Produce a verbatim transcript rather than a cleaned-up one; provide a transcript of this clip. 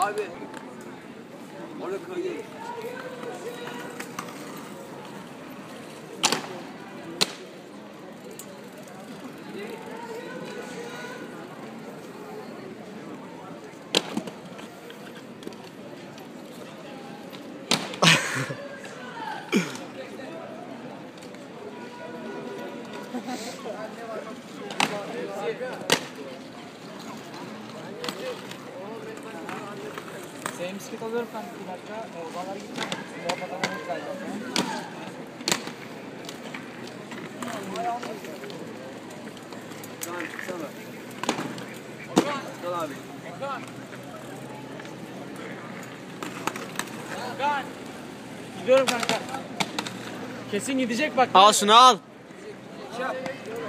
Abi. Orada kayıyor. Senin bisiklet alıyorum ben bir dakika. Ozanlar gideceğim. Muhabbet anlamak lazım. Tamam çıksana. Okan. Gel abi. Okan. Okan. Gidiyorum kanka. Kesin gidecek bak. Al şunu al. Şey yap.